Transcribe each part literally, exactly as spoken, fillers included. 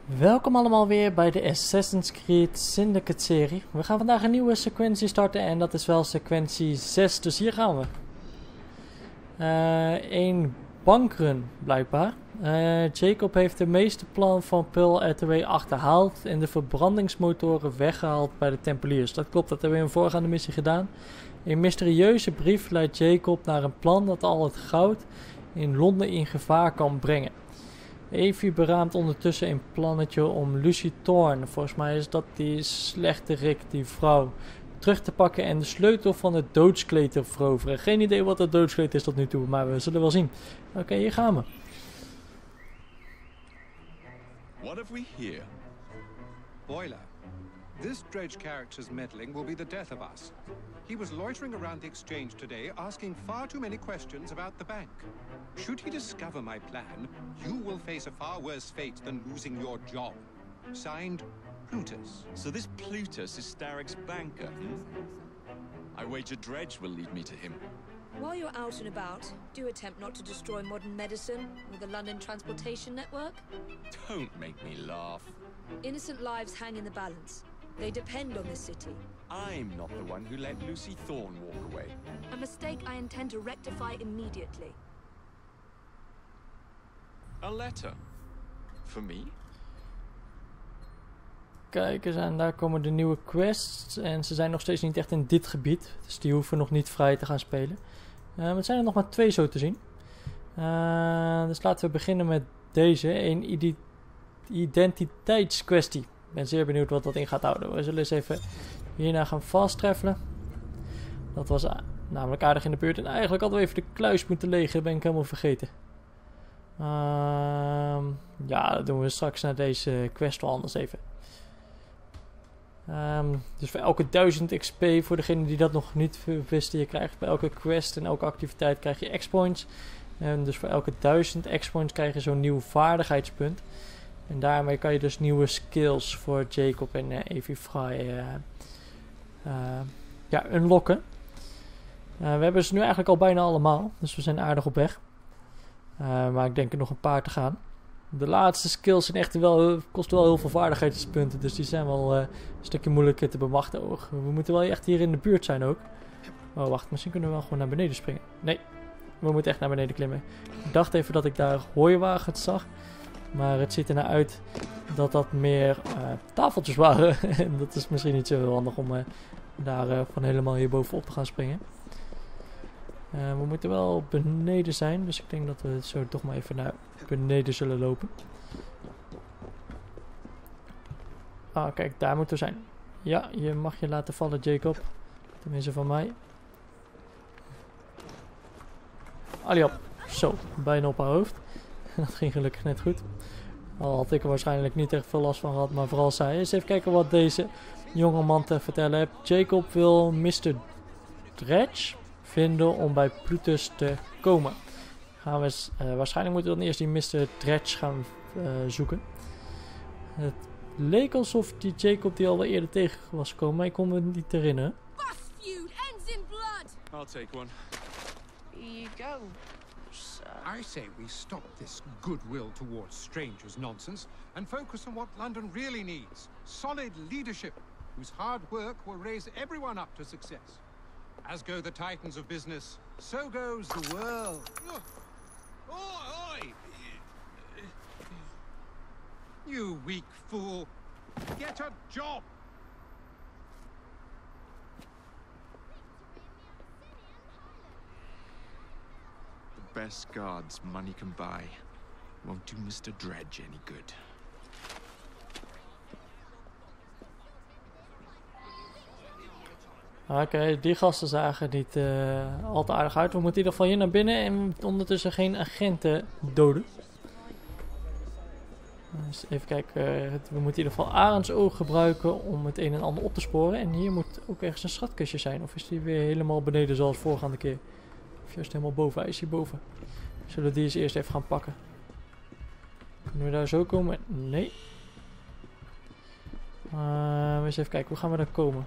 Welkom allemaal weer bij de Assassin's Creed Syndicate serie. We gaan vandaag een nieuwe sequentie starten en dat is wel sequentie zes, dus hier gaan we. Eén uh, bankrun blijkbaar. Uh, Jacob heeft de meeste plan van Pearl Hathaway achterhaald en de verbrandingsmotoren weggehaald bij de Tempeliers. Dat klopt, dat hebben we in een voorgaande missie gedaan. Een mysterieuze brief leidt Jacob naar een plan dat al het goud in Londen in gevaar kan brengen. Evie beraamt ondertussen een plannetje om Lucy Thorne, volgens mij is dat die slechterik, die vrouw, terug te pakken en de sleutel van het doodskleed te veroveren. Geen idee wat het doodskleed is tot nu toe, maar we zullen wel zien. Oké, okay, hier gaan we. What have we here? Boiler. This Dredge character's meddling will be the death of us. He was loitering around the exchange today, asking far too many questions about the bank. Should he discover my plan, you will face a far worse fate than losing your job. Signed, Plutus. So this Plutus is Starrick's banker, hmm? I wager Dredge will lead me to him. While you're out and about, do attempt not to destroy modern medicine or the London transportation network. Don't make me laugh. Innocent lives hang in the balance. They depend on this city. I'm not the one who let Lucy Thorne walk away. A mistake I intend to rectify immediately. A letter? For me? Kijk eens aan, daar komen de nieuwe quests. En ze zijn nog steeds niet echt in dit gebied. Dus die hoeven nog niet vrij te gaan spelen. Uh, maar het zijn er nog maar twee zo te zien. Uh, dus laten we beginnen met deze. Een ide identiteitskwestie. Ik ben zeer benieuwd wat dat in gaat houden. We zullen eens even hierna gaan fast travelen. Dat was namelijk aardig in de buurt. En eigenlijk hadden we even de kluis moeten legen. Ben ik helemaal vergeten. Uh, ja, dat doen we straks naar deze quest wel anders even. Um, dus voor elke duizend X P, voor degene die dat nog niet wisten, je krijgt bij elke quest en elke activiteit krijg je X-points. En dus voor elke duizend X-points krijg je zo'n nieuw vaardigheidspunt. En daarmee kan je dus nieuwe skills voor Jacob en uh, Evie Fry uh, uh, ja, unlocken. Uh, we hebben ze nu eigenlijk al bijna allemaal, dus we zijn aardig op weg. Uh, maar ik denk er nog een paar te gaan. De laatste skills zijn echt wel, kosten wel heel veel vaardigheidspunten, dus die zijn wel uh, een stukje moeilijker te bemachtigen. We moeten wel echt hier in de buurt zijn ook. Oh wacht, misschien kunnen we wel gewoon naar beneden springen. Nee, we moeten echt naar beneden klimmen. Ik dacht even dat ik daar hooiwagens zag, maar het ziet er naar uit dat dat meer uh, tafeltjes waren. En dat is misschien niet zo heel handig om uh, daar uh, van helemaal hier bovenop te gaan springen. Uh, we moeten wel beneden zijn, dus ik denk dat we zo toch maar even naar beneden zullen lopen. Ah, kijk, daar moeten we zijn. Ja, je mag je laten vallen, Jacob. Tenminste van mij. Allee op. Zo, bijna op haar hoofd. Dat ging gelukkig net goed. Al had ik er waarschijnlijk niet echt veel last van gehad, maar vooral zij. Eens even kijken wat deze jongeman te vertellen heeft. Jacob wil mister Dredge vinden om bij Plutus te komen. Gaan we, uh, waarschijnlijk moeten we dan eerst die mister Dredge gaan uh, zoeken. Het leek alsof die Jacob die al wel eerder tegen was gekomen, maar ik kon me niet herinneren. I'll take one. Here you go, sir. I say we stop this goodwill towards strangers nonsense and focus on what London really needs. Solid leadership, whose hard work will raise everyone up to success. As go the titans of business, so goes the world. Oi, oi! You weak fool! Get a job! The best guards money can buy won't do mister Dredge any good. Oké, okay, die gasten zagen niet uh, al te aardig uit. We moeten in ieder geval hier naar binnen en ondertussen geen agenten doden. Dus even kijken, uh, we moeten in ieder geval Arendsoog gebruiken om het een en ander op te sporen. En hier moet ook ergens een schatkistje zijn. Of is die weer helemaal beneden zoals vorige keer? Of juist helemaal boven? Hij is hier boven. Zullen we die eens eerst even gaan pakken? Kunnen we daar zo komen? Nee. Uh, eens even kijken, hoe gaan we daar komen?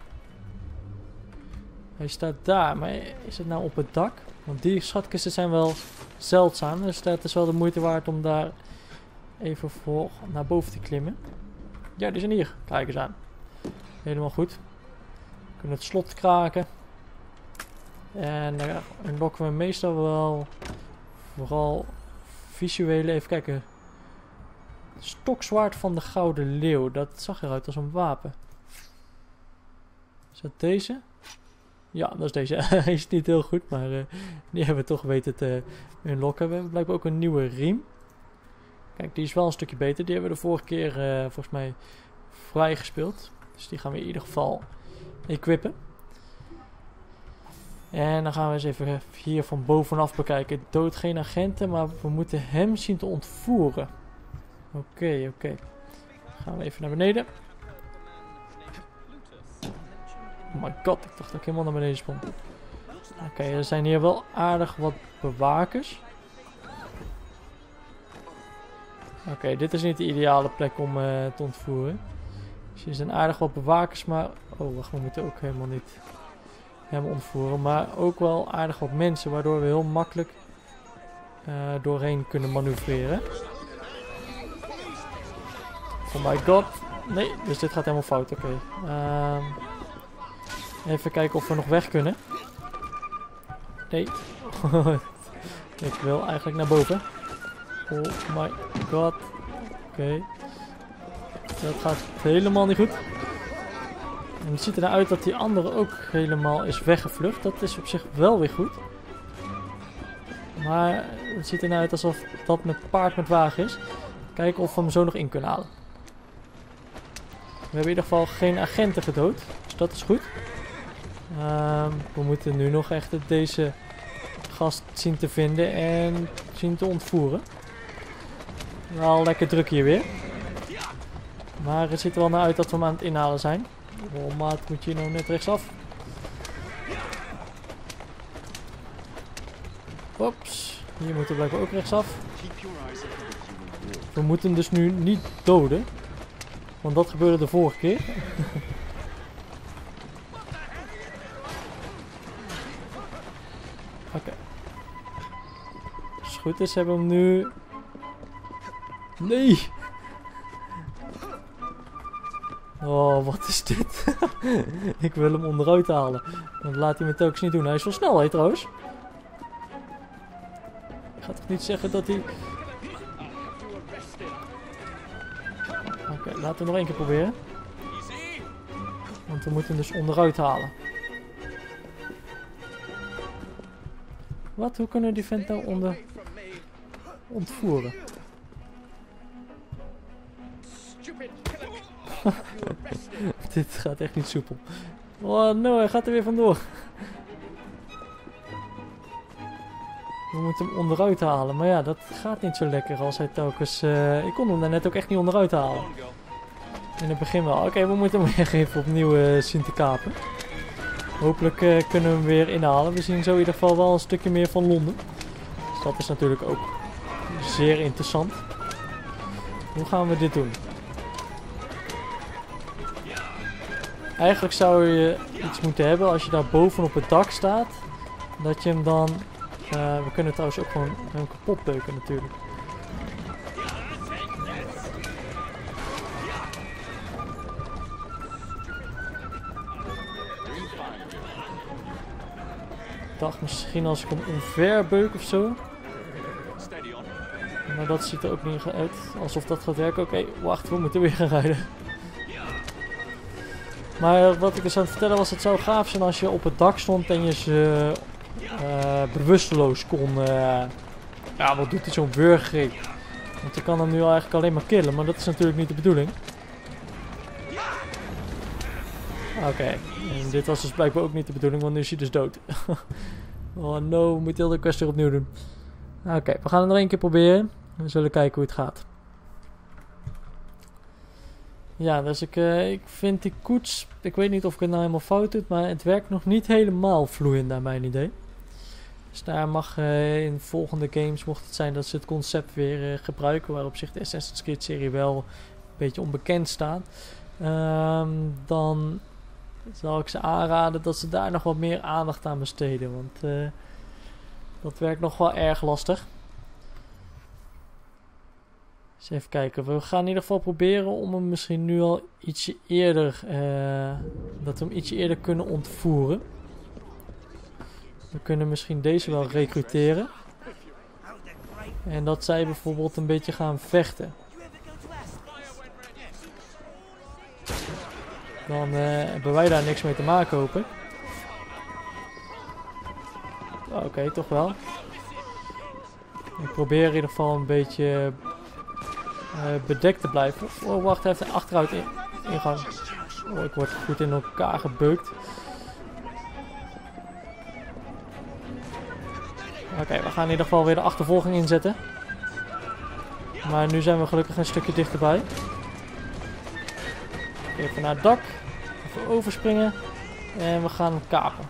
Hij staat daar, maar is het nou op het dak? Want die schatkisten zijn wel zeldzaam, dus dat is wel de moeite waard om daar even voor naar boven te klimmen. Ja, die zijn hier. Kijk eens aan. Helemaal goed. We kunnen het slot kraken. En dan unlocken we meestal wel vooral visuele. Even kijken. Stokzwaard van de Gouden Leeuw. Dat zag eruit als een wapen. Is dat deze? Ja, dat is deze. Hij is niet heel goed, maar uh, die hebben we toch weten te unlocken. We hebben blijkbaar ook een nieuwe riem. Kijk, die is wel een stukje beter. Die hebben we de vorige keer uh, volgens mij vrij gespeeld. Dus die gaan we in ieder geval equippen. En dan gaan we eens even hier van bovenaf bekijken. Dood geen agenten, maar we moeten hem zien te ontvoeren. Oké, okay, oké. Okay. Gaan we even naar beneden. Oh my god, ik dacht dat ik helemaal naar beneden sprong. Oké, okay, er zijn hier wel aardig wat bewakers. Oké, okay, dit is niet de ideale plek om uh, te ontvoeren. Dus er zijn aardig wat bewakers, maar... Oh, wacht, we moeten ook helemaal niet hem ontvoeren. Maar ook wel aardig wat mensen, waardoor we heel makkelijk uh, doorheen kunnen manoeuvreren. Oh my god. Nee, dus dit gaat helemaal fout. Oké. Okay. Um, even kijken of we nog weg kunnen. Nee. Ik wil eigenlijk naar boven. Oh my god. Oké. Okay. Dat gaat helemaal niet goed. En het ziet er nou uit dat die andere ook helemaal is weggevlucht. Dat is op zich wel weer goed. Maar het ziet er nou uit alsof dat met paard met wagen is. Kijken of we hem zo nog in kunnen halen. We hebben in ieder geval geen agenten gedood. Dus dat is goed. Um, we moeten nu nog echt deze gast zien te vinden en zien te ontvoeren. Wel lekker druk hier weer. Maar het ziet er wel naar uit dat we hem aan het inhalen zijn. Oh maat, moet je nou net rechtsaf. Ops, hier moeten we blijkbaar ook rechtsaf. We moeten hem dus nu niet doden. Want dat gebeurde de vorige keer. Oké. Okay. Als het goed is, hebben we hem nu... Nee! Oh, wat is dit? Ik wil hem onderuit halen. Dat laat hij me telkens niet doen. Hij is wel snel, hè, trouwens. Ik ga toch niet zeggen dat hij... Oké, okay, laten we nog één keer proberen. Want we moeten hem dus onderuit halen. Wat? Hoe kunnen we die vent nou onder... ontvoeren? Dit gaat echt niet soepel. Oh no, hij gaat er weer vandoor. We moeten hem onderuit halen. Maar ja, dat gaat niet zo lekker als hij telkens... Uh, ik kon hem daar net ook echt niet onderuit halen. In het begin wel. Oké, okay, we moeten hem weer even opnieuw uh, zien te kapen. Hopelijk uh, kunnen we hem weer inhalen. We zien zo in ieder geval wel een stukje meer van Londen. Dus dat is natuurlijk ook zeer interessant. Hoe gaan we dit doen? Eigenlijk zou je iets moeten hebben als je daar boven op het dak staat. Dat je hem dan... Uh, we kunnen trouwens ook gewoon hem kapot beuken natuurlijk. Ik dacht misschien als ik hem omver beuk of zo. Maar dat ziet er ook niet uit alsof dat gaat werken. Oké, okay, wacht, we moeten weer gaan rijden. Maar wat ik dus aan het vertellen was, het zou gaaf zijn als je op het dak stond en je ze uh, bewusteloos kon... Uh, ja, wat doet hij zo'n burger? Want je kan hem nu eigenlijk alleen maar killen, maar dat is natuurlijk niet de bedoeling. Oké, okay. En dit was dus blijkbaar ook niet de bedoeling, want nu is hij dus dood. Oh no, we moeten heel de quest weer opnieuw doen. Oké, okay, we gaan het nog één keer proberen. We zullen kijken hoe het gaat. Ja, dus ik, uh, ik vind die koets... Ik weet niet of ik het nou helemaal fout doe, maar het werkt nog niet helemaal vloeiend naar mijn idee. Dus daar mag uh, in volgende games, mocht het zijn dat ze het concept weer uh, gebruiken, waar op zich de Assassin's Creed serie wel een beetje onbekend staat. Um, dan zal ik ze aanraden dat ze daar nog wat meer aandacht aan besteden, want uh, dat werkt nog wel erg lastig. Dus even kijken. We gaan in ieder geval proberen om hem misschien nu al ietsje eerder... Uh, dat we hem ietsje eerder kunnen ontvoeren. We kunnen misschien deze wel recruteren. En dat zij bijvoorbeeld een beetje gaan vechten. Dan uh, hebben wij daar niks mee te maken, hoop ik. Oké, okay, toch wel. Ik probeer in ieder geval een beetje uh, bedekt te blijven. Oh, wacht, hij heeft een achteruit in ingang. Oh, ik word goed in elkaar gebeukt. Oké, okay, we gaan in ieder geval weer de achtervolging inzetten. Maar nu zijn we gelukkig een stukje dichterbij. Even naar het dak. Even overspringen. En we gaan hem kapen.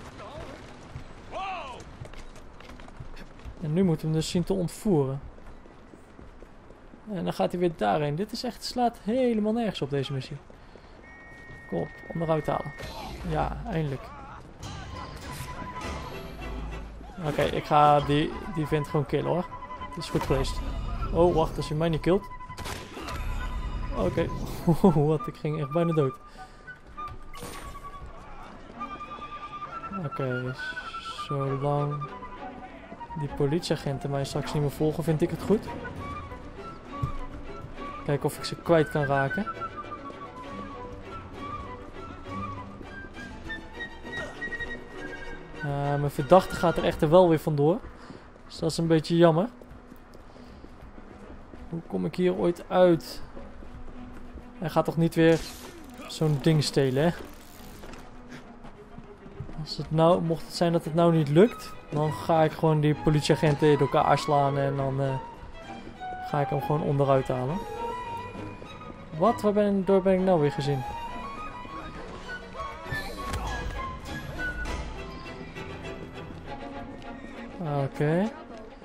En nu moeten we hem dus zien te ontvoeren. En dan gaat hij weer daarheen. Dit is echt, slaat helemaal nergens op deze missie. Kom op, onderuit halen. Ja, eindelijk. Oké, okay, ik ga die, die vent gewoon killen hoor. Het is goed geweest. Oh, wacht, als je mij niet killt. Oké, okay. Wat, ik ging echt bijna dood. Oké, okay. Zolang die politieagenten mij straks niet meer volgen, vind ik het goed. Kijken of ik ze kwijt kan raken. Uh, mijn verdachte gaat er echter wel weer vandoor. Dus dat is een beetje jammer. Hoe kom ik hier ooit uit? Hij gaat toch niet weer zo'n ding stelen, hè? Als het nou, mocht het zijn dat het nou niet lukt, dan ga ik gewoon die politieagenten in elkaar slaan en dan uh, ga ik hem gewoon onderuit halen. Wat? Waar ben, door ben ik nou weer gezien? Oké. Okay.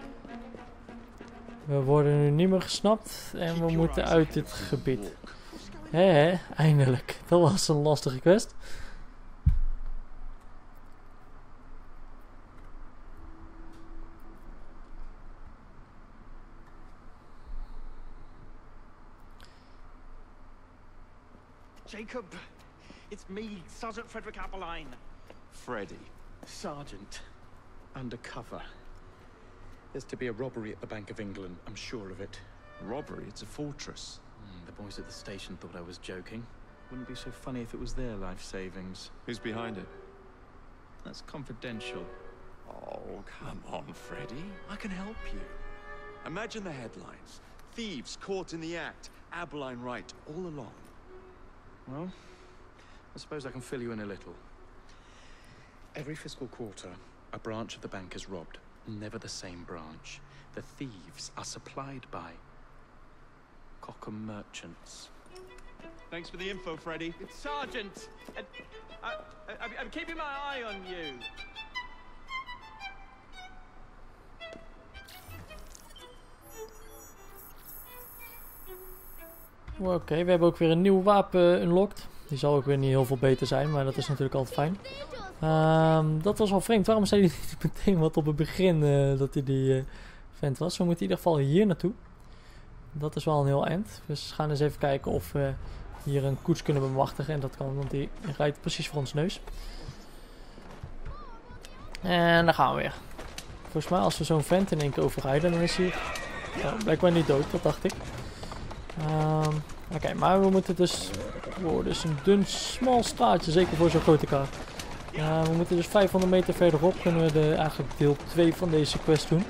We worden nu niet meer gesnapt en we moeten uit dit gebied. Hé, hé, eindelijk. Dat was een lastige quest. Jacob, it's me, Sergeant Frederick Appeline. Freddy. Sergeant, undercover. There's to be a robbery at the Bank of England, I'm sure of it. Robbery? It's a fortress. Mm, the boys at the station thought I was joking. Wouldn't be so funny if it was their life savings. Who's behind it? That's confidential. Oh, come on, Freddy. I can help you. Imagine the headlines. Thieves caught in the act. Abeline right, all along. Well, I suppose I can fill you in a little. Every fiscal quarter, a branch of the bank is robbed. Never the same branch. The thieves are supplied by Cockham merchants. Thanks for the info, Freddy. It's Sergeant! I, I, I, I'm keeping my eye on you. Oké, okay, we hebben ook weer een nieuw wapen unlocked. Die zal ook weer niet heel veel beter zijn, maar dat is natuurlijk altijd fijn. Um, dat was wel vreemd. Waarom zei hij niet meteen wat op het begin uh, dat hij die uh, vent was? We moeten in ieder geval hier naartoe. Dat is wel een heel eind. Dus we gaan eens even kijken of we hier een koets kunnen bemachtigen. En dat kan, want die rijdt precies voor ons neus. En daar gaan we weer. Volgens mij als we zo'n vent in één keer overrijden, dan is hij oh, blijkbaar niet dood. Dat dacht ik. Um, Oké, okay, maar we moeten dus... Wow, dus een dun, smal straatje, zeker voor zo'n grote kar. Uh, we moeten dus vijfhonderd meter verderop kunnen we de, eigenlijk deel twee van deze quest doen.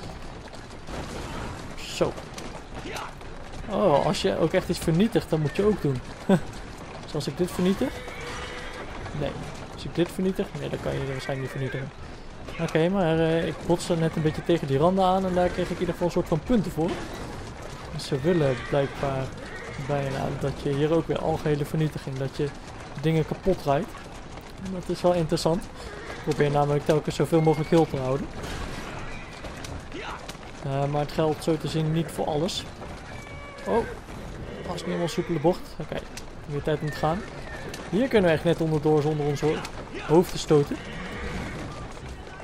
Zo. Oh, als je ook echt iets vernietigt, dan moet je ook doen. Zoals ik dit vernietig. Nee. Als ik dit vernietig, nee, dan kan je waarschijnlijk niet vernietigen. Oké, okay, maar uh, ik botste net een beetje tegen die randen aan en daar kreeg ik in ieder geval een soort van punten voor. Dus ze willen blijkbaar bijna dat je hier ook weer algehele vernietiging, dat je dingen kapot rijdt. Dat is wel interessant. Ik probeer namelijk telkens zoveel mogelijk heel te houden. Uh, maar het geldt zo te zien niet voor alles. Oh, was niet helemaal soepele bocht. Oké, okay. Weer tijd om te gaan. Hier kunnen we echt net onderdoor zonder ons hoofd te stoten.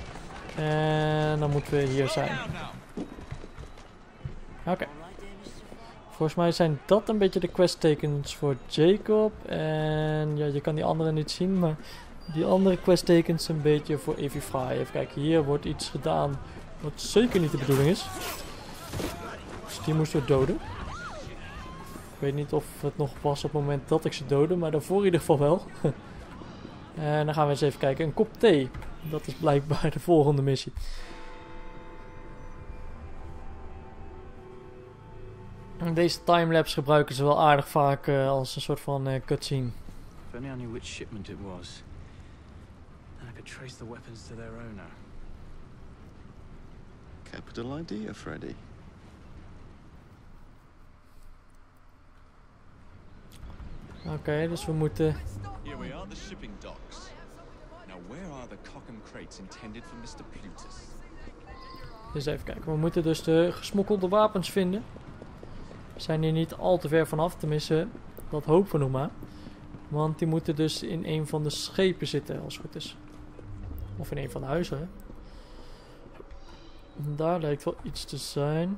En dan moeten we hier zijn. Oké. Okay. Volgens mij zijn dat een beetje de questtekens voor Jacob. En ja, je kan die andere niet zien, maar die andere questtekens een beetje voor Evie-Frye. Even kijken, hier wordt iets gedaan wat zeker niet de bedoeling is. Dus die moesten we doden. Ik weet niet of het nog was op het moment dat ik ze doodde, maar daarvoor in ieder geval wel. En dan gaan we eens even kijken. Een kop thee. Dat is blijkbaar de volgende missie. En deze timelapse gebruiken ze wel aardig vaak uh, als een soort van uh, cutscene. If only I knew which shipment it was. Then I could trace the weapons to their owner. Capital idea, Freddy. Oké, okay, dus we moeten... Here we are, the shipping docks. Now, where are the Cockham crates intended for mister Plutus? Dus even kijken, we moeten dus de gesmokkelde wapens vinden. We zijn hier niet al te ver vanaf, tenminste, dat hopen we nog maar. Want die moeten dus in een van de schepen zitten, als het goed is. Of in een van de huizen, hè. En daar lijkt wel iets te zijn.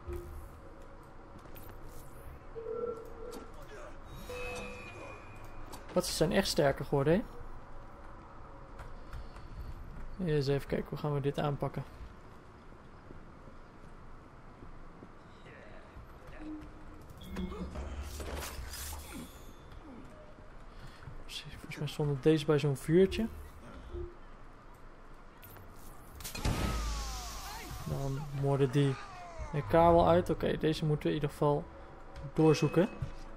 Wat, ze zijn echt sterker geworden, hè? Eens even kijken, hoe gaan we dit aanpakken? Volgens mij stond deze bij zo'n vuurtje. Dan moorden die de kabel uit. Oké, okay, deze moeten we in ieder geval doorzoeken.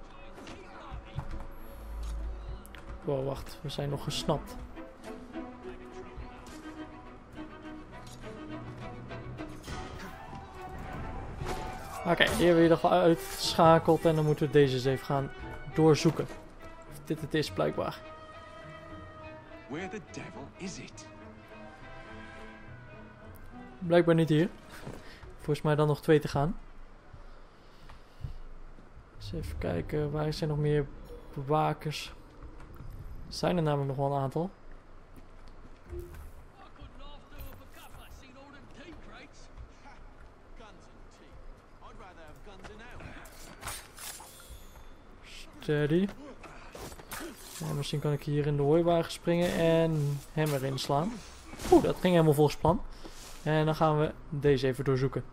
Oh, wacht. We zijn nog gesnapt. Oké, okay, die hebben we in ieder geval uitgeschakeld. En dan moeten we deze eens even gaan doorzoeken. Of dit het is, blijkbaar. Where the devil is it? Blijkbaar niet hier. Volgens mij dan nog twee te gaan. Dus even kijken, waar zijn nog meer bewakers? Er zijn er namelijk nog wel een aantal. Steady. En misschien kan ik hier in de hooiwagen springen en hem erin slaan. Oeh, dat ging helemaal volgens plan. En dan gaan we deze even doorzoeken.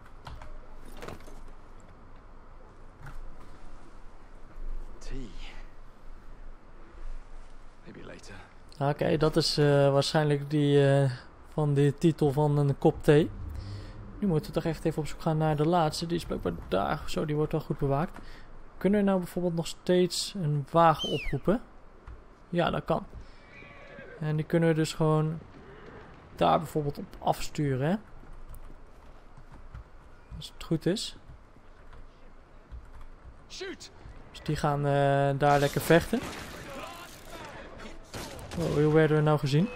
Oké, okay, dat is uh, waarschijnlijk die uh, van de titel van een kop thee. Nu moeten we toch echt even op zoek gaan naar de laatste. Die is blijkbaar daar. Zo, die wordt wel goed bewaakt. Kunnen we nou bijvoorbeeld nog steeds een wagen oproepen? Ja, dat kan. En die kunnen we dus gewoon daar bijvoorbeeld op afsturen, hè? Als het goed is. Shoot! Dus die gaan uh, daar lekker vechten. Oh, hoe werden we nou gezien?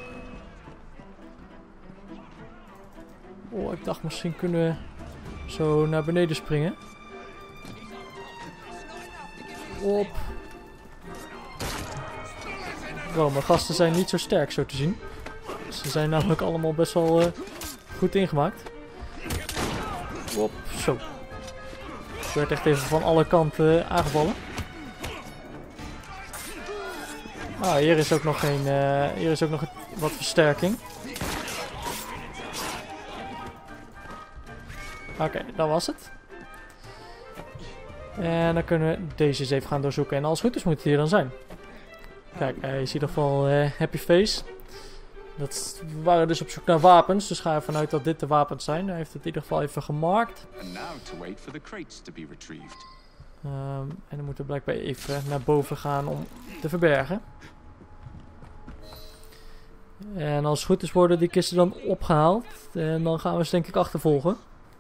Oh, ik dacht misschien kunnen we zo naar beneden springen. Op. Wow, mijn gasten zijn niet zo sterk zo te zien. Ze zijn namelijk allemaal best wel uh, goed ingemaakt. Op, zo. Ik werd echt even van alle kanten aangevallen. Ah, hier is ook nog geen, uh, hier is ook nog wat versterking. Oké, okay, dat was het. En dan kunnen we deze eens even gaan doorzoeken. En als het goed is moet het hier dan zijn. Kijk, uh, je ziet in ieder geval uh, happy face. Dat, we waren dus op zoek naar wapens, dus ga ervan uit dat dit de wapens zijn. Hij heeft het in ieder geval even gemarkt. And now to wait for the crates to be retrieved. Um, en dan moeten we blijkbaar even naar boven gaan om te verbergen. En als het goed is worden die kisten dan opgehaald. En dan gaan we ze denk ik achtervolgen.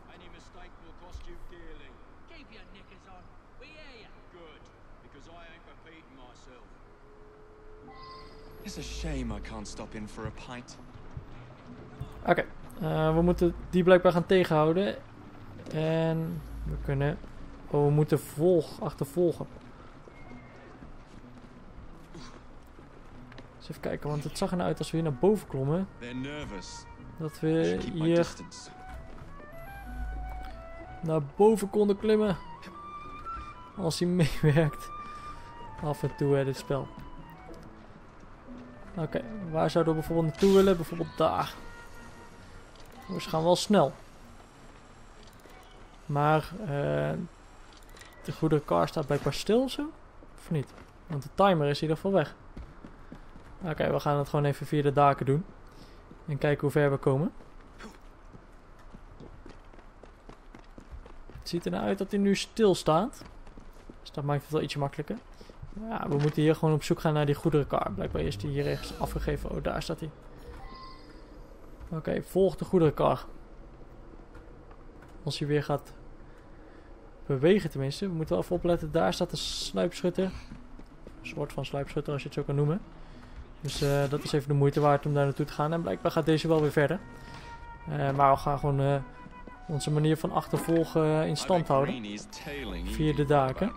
It's a shame I can't stop in for a pint. Oké, okay. uh, we moeten die blijkbaar gaan tegenhouden. En we kunnen... Oh, we moeten volg, achtervolgen. Eens even kijken, want het zag er nou uit als we hier naar boven klommen. Dat we hier naar boven konden klimmen. als hij meewerkt. Af en toe, hè, dit spel. Oké, okay, waar zouden we bijvoorbeeld naartoe willen? Bijvoorbeeld daar. Dus we gaan wel snel. Maar uh, de goederenkar staat blijkbaar stil of zo? Of niet? Want de timer is in ieder geval weg. Oké, okay, we gaan het gewoon even via de daken doen. En kijken hoe ver we komen. Het ziet er nou uit dat hij nu stil staat. Dus dat maakt het wel ietsje makkelijker. Ja, we moeten hier gewoon op zoek gaan naar die goederenkar. Blijkbaar is die hier ergens afgegeven. Oh, daar staat hij. Oké, okay, volg de goederenkar. Als hij weer gaat bewegen tenminste. We moeten wel even opletten. Daar staat de sluipschutter. Een soort van sluipschutter als je het zo kan noemen. Dus uh, dat is even de moeite waard om daar naartoe te gaan. En blijkbaar gaat deze wel weer verder. Uh, maar we gaan gewoon uh, onze manier van achtervolgen uh, in stand houden. Via de daken.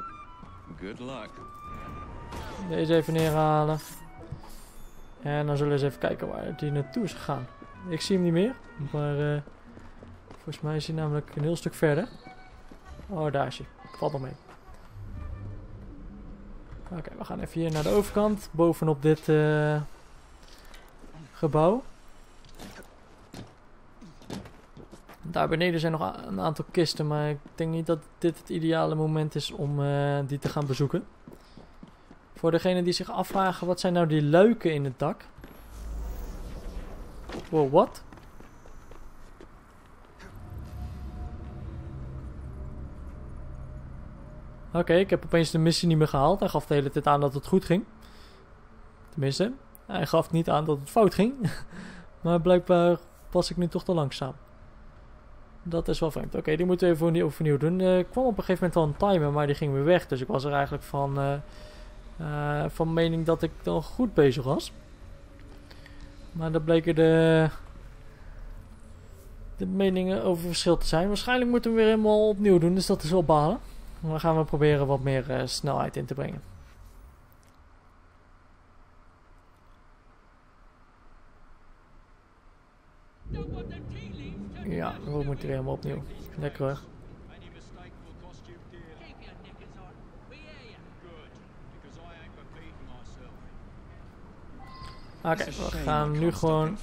Deze even neerhalen. En dan zullen we eens even kijken waar die naartoe is gegaan. Ik zie hem niet meer. Maar uh, volgens mij is hij namelijk een heel stuk verder. Oh, daar is hij. Valt nog mee. Oké, okay, we gaan even hier naar de overkant. Bovenop dit uh, gebouw. Daar beneden zijn nog een aantal kisten. Maar ik denk niet dat dit het ideale moment is om uh, die te gaan bezoeken. Voor degenen die zich afvragen, wat zijn nou die luiken in het dak? Wow, wat? Oké, okay, ik heb opeens de missie niet meer gehaald. Hij gaf de hele tijd aan dat het goed ging. Tenminste, hij gaf niet aan dat het fout ging. Maar blijkbaar was ik nu toch te langzaam. Dat is wel vreemd. Oké, okay, die moeten we even overnieuw, overnieuw doen. Uh, ik kwam op een gegeven moment wel een timer, maar die ging weer weg. Dus ik was er eigenlijk van, uh, uh, van mening dat ik dan goed bezig was. Maar daar bleken de, de meningen over verschil te zijn. Waarschijnlijk moeten we weer helemaal opnieuw doen, dus dat is wel balen. Dan gaan we proberen wat meer uh, snelheid in te brengen. Ja, we moeten weer helemaal opnieuw. Lekker hoor. Oké, okay, we gaan nu gewoon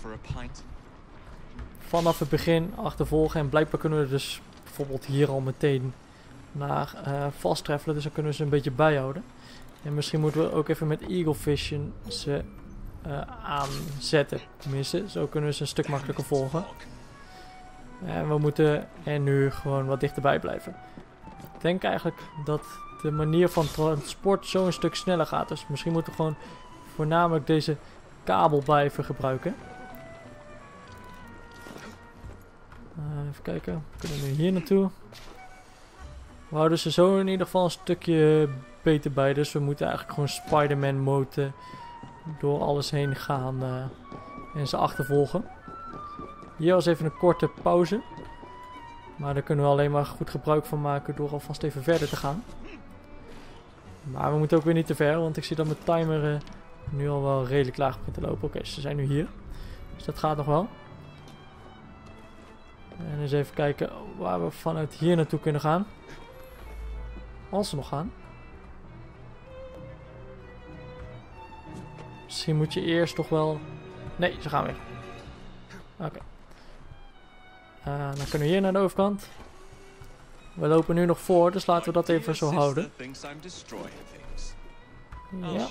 vanaf het begin achtervolgen. En blijkbaar kunnen we dus bijvoorbeeld hier al meteen naar uh, fast travelen. Dus dan kunnen we ze een beetje bijhouden. En misschien moeten we ook even met Eagle Vision ze uh, aanzetten. Tenminste, zo kunnen we ze een stuk makkelijker volgen. En we moeten er nu gewoon wat dichterbij blijven. Ik denk eigenlijk dat de manier van transport zo een stuk sneller gaat. Dus misschien moeten we gewoon voornamelijk deze kabel blijven gebruiken. Uh, even kijken. We kunnen nu hier naartoe. We houden ze zo in ieder geval een stukje beter bij. Dus we moeten eigenlijk gewoon Spider-Man mode door alles heen gaan uh, en ze achtervolgen. Hier was even een korte pauze. Maar daar kunnen we alleen maar goed gebruik van maken door alvast even verder te gaan. Maar we moeten ook weer niet te ver, want ik zie dat mijn timer uh, nu al wel redelijk laag begint te lopen. Oké, okay, ze zijn nu hier. Dus dat gaat nog wel. En eens even kijken waar we vanuit hier naartoe kunnen gaan. Als ze nog gaan. Misschien moet je eerst toch wel... Nee, ze gaan weer. Oké. Okay. Uh, dan kunnen we hier naar de overkant. We lopen nu nog voor, dus laten we dat even zo houden. Ja.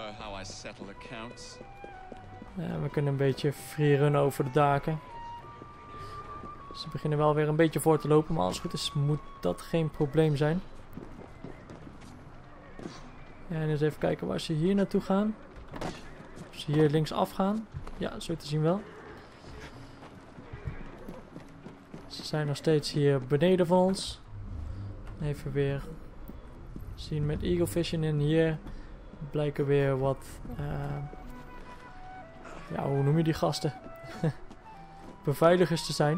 Ja, we kunnen een beetje freerunnen over de daken. Ze beginnen wel weer een beetje voor te lopen, maar als het goed is moet dat geen probleem zijn. Ja, en eens even kijken waar ze hier naartoe gaan. Of ze hier links af gaan. Ja, zo te zien wel. Ze zijn nog steeds hier beneden van ons. Even weer zien met Eagle Vision. En hier blijken weer wat... Uh, ja, hoe noem je die gasten? Beveiligers te zijn.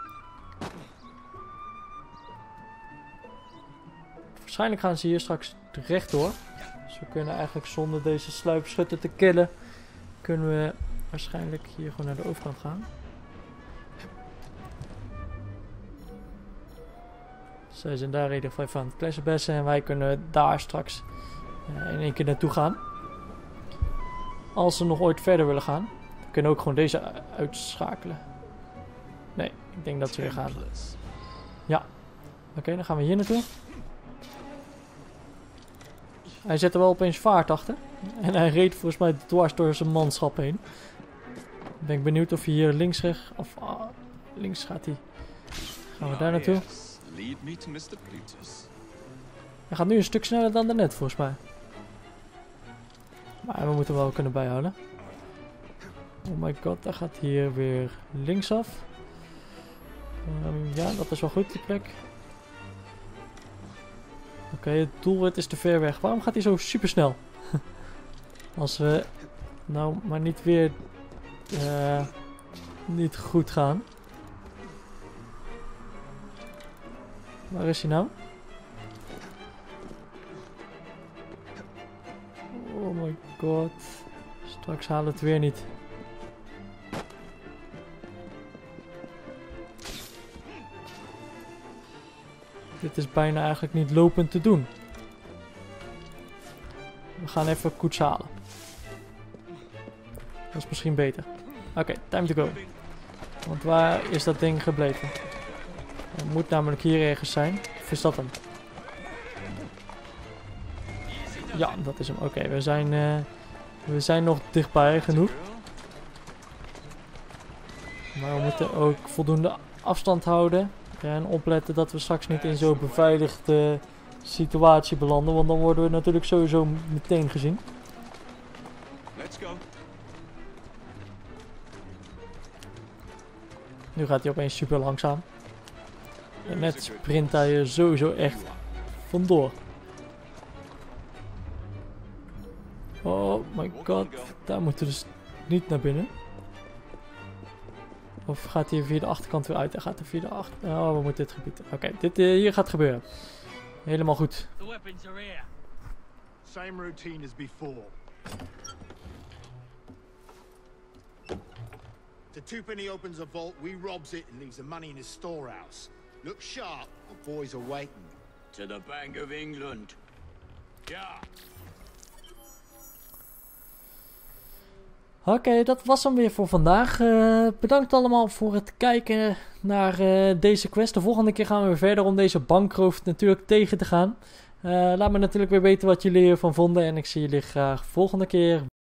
Waarschijnlijk gaan ze hier straks rechtdoor. Dus we kunnen eigenlijk zonder deze sluipschutter te killen... kunnen we waarschijnlijk hier gewoon naar de overkant gaan. Zij zijn daar in ieder geval even aan het klassenbessen. En wij kunnen daar straks uh, in één keer naartoe gaan. Als ze nog ooit verder willen gaan. We kunnen ook gewoon deze uitschakelen. Nee, ik denk dat ze weer gaan. Ja. Oké, okay, dan gaan we hier naartoe. Hij zet er wel opeens vaart achter. En hij reed volgens mij dwars door zijn manschap heen. Ik ben benieuwd of hij hier links recht, of uh, links gaat hij. Gaan we daar naartoe. Hij gaat nu een stuk sneller dan daarnet volgens mij. Maar we moeten hem wel kunnen bijhouden. Oh my god, daar gaat hier weer linksaf. Um, ja, dat is wel goed die plek. Oké, okay, het doelwit is te ver weg. Waarom gaat hij zo super snel? Als we nou maar niet weer uh, niet goed gaan. Waar is hij nou? Oh my god. Straks halen we het weer niet. Dit is bijna eigenlijk niet lopend te doen. We gaan even koets halen. Dat is misschien beter. Oké, okay, time to go. Want waar is dat ding gebleven? Het moet namelijk hier ergens zijn. Of is dat hem? Ja, dat is hem. Oké, okay, we zijn uh, we zijn nog dichtbij genoeg. Maar we moeten ook voldoende afstand houden. En opletten dat we straks niet in zo'n beveiligde situatie belanden. Want dan worden we natuurlijk sowieso meteen gezien. Let's go. Nu gaat hij opeens super langzaam. En net sprint hij er sowieso echt vandoor. Oh my god. Daar moeten we dus niet naar binnen. Of gaat hij via de achterkant weer uit? Hij gaat er via de achter... Oh, we moeten dit gebied... Oké, okay, dit uh, hier gaat gebeuren. Helemaal goed. The weapons are here. Same routine as before. The twopenny opens a vault, we robs it and leaves the money in his storehouse. Look sharp, the boys are waiting. To the Bank of England. Yeah. Oké, okay, dat was hem weer voor vandaag. Uh, bedankt allemaal voor het kijken naar uh, deze quest. De volgende keer gaan we weer verder om deze bankroof natuurlijk tegen te gaan. Uh, laat me natuurlijk weer weten wat jullie ervan vonden. En ik zie jullie graag volgende keer.